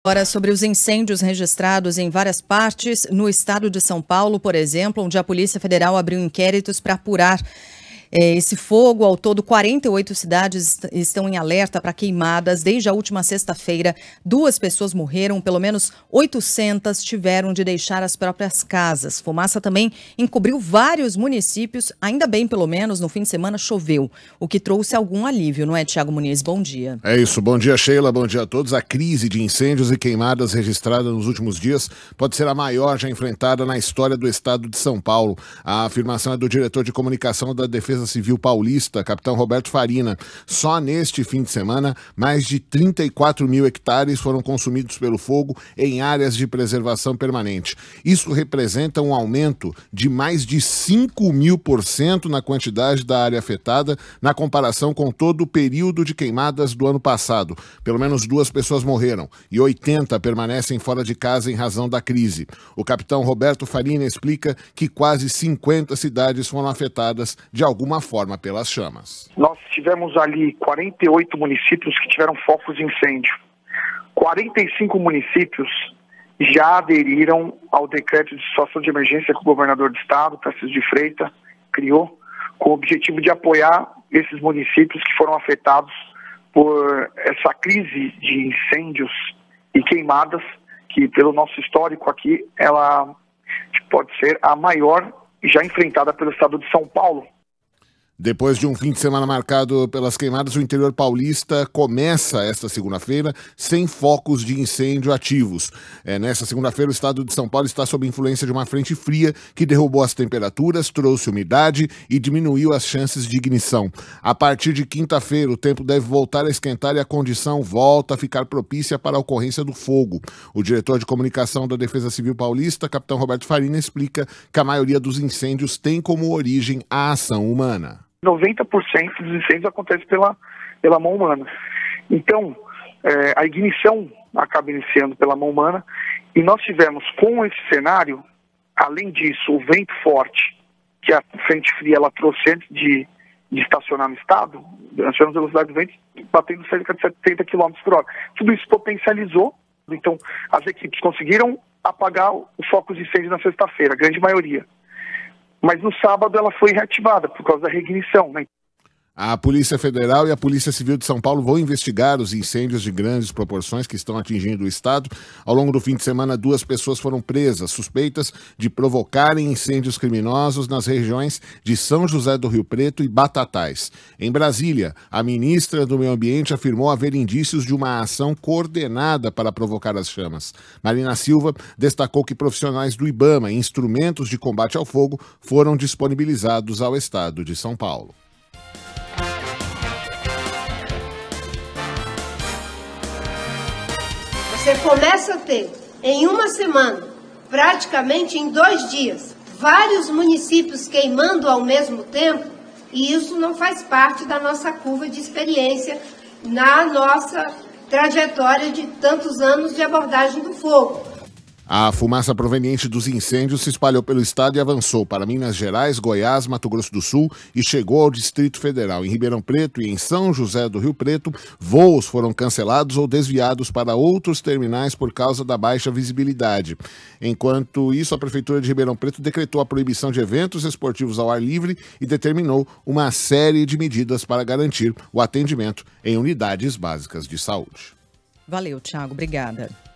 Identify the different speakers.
Speaker 1: Agora, sobre os incêndios registrados em várias partes no estado de São Paulo, por exemplo, onde a Polícia Federal abriu inquéritos para apurar esse fogo. Ao todo, 48 cidades estão em alerta para queimadas. Desde a última sexta-feira, 2 pessoas morreram, pelo menos 800 tiveram de deixar as próprias casas. Fumaça também encobriu vários municípios. Ainda bem, pelo menos, no fim de semana choveu, o que trouxe algum alívio, não é, Tiago Muniz? Bom dia.
Speaker 2: É isso, bom dia, Sheila, bom dia a todos. A crise de incêndios e queimadas registrada nos últimos dias pode ser a maior já enfrentada na história do estado de São Paulo. A afirmação é do diretor de comunicação da Defesa Civil Paulista, capitão Roberto Farina. Só neste fim de semana, mais de 34 mil hectares foram consumidos pelo fogo em áreas de preservação permanente. Isso representa um aumento de mais de 5.000% na quantidade da área afetada, na comparação com todo o período de queimadas do ano passado. Pelo menos 2 pessoas morreram e 80 permanecem fora de casa em razão da crise. O capitão Roberto Farina explica que quase 50 cidades foram afetadas de alguma forma pelas chamas.
Speaker 3: Nós tivemos ali 48 municípios que tiveram focos de incêndio. 45 municípios já aderiram ao decreto de situação de emergência que o governador do estado, Tarcísio de Freitas, criou, com o objetivo de apoiar esses municípios que foram afetados por essa crise de incêndios e queimadas, que pelo nosso histórico aqui, ela pode ser a maior já enfrentada pelo estado de São Paulo.
Speaker 2: Depois de um fim de semana marcado pelas queimadas, o interior paulista começa esta segunda-feira sem focos de incêndio ativos. Nessa segunda-feira, o estado de São Paulo está sob influência de uma frente fria que derrubou as temperaturas, trouxe umidade e diminuiu as chances de ignição. A partir de quinta-feira, o tempo deve voltar a esquentar e a condição volta a ficar propícia para a ocorrência do fogo. O diretor de comunicação da Defesa Civil Paulista, capitão Roberto Farina, explica que a maioria dos incêndios tem como origem a ação humana.
Speaker 3: 90% dos incêndios acontece pela mão humana. Então, a ignição acaba iniciando pela mão humana, e nós tivemos, com esse cenário, além disso, o vento forte, que a frente fria ela trouxe antes de estacionar no estado. Nós tivemos a velocidade do vento batendo cerca de 70 km por hora. Tudo isso potencializou, então as equipes conseguiram apagar os focos de incêndio na sexta-feira, a grande maioria. Mas no sábado ela foi reativada por causa da reignição, né?
Speaker 2: A Polícia Federal e a Polícia Civil de São Paulo vão investigar os incêndios de grandes proporções que estão atingindo o estado. Ao longo do fim de semana, 2 pessoas foram presas, suspeitas de provocarem incêndios criminosos nas regiões de São José do Rio Preto e Batatais. Em Brasília, a ministra do Meio Ambiente afirmou haver indícios de uma ação coordenada para provocar as chamas. Marina Silva destacou que profissionais do IBAMA e instrumentos de combate ao fogo foram disponibilizados ao estado de São Paulo.
Speaker 4: Você começa a ter, em uma semana, praticamente em 2 dias, vários municípios queimando ao mesmo tempo, e isso não faz parte da nossa curva de experiência na nossa trajetória de tantos anos de abordagem do fogo.
Speaker 2: A fumaça proveniente dos incêndios se espalhou pelo estado e avançou para Minas Gerais, Goiás, Mato Grosso do Sul e chegou ao Distrito Federal. Em Ribeirão Preto e em São José do Rio Preto, voos foram cancelados ou desviados para outros terminais por causa da baixa visibilidade. Enquanto isso, a Prefeitura de Ribeirão Preto decretou a proibição de eventos esportivos ao ar livre e determinou uma série de medidas para garantir o atendimento em unidades básicas de saúde.
Speaker 1: Valeu, Tiago. Obrigada.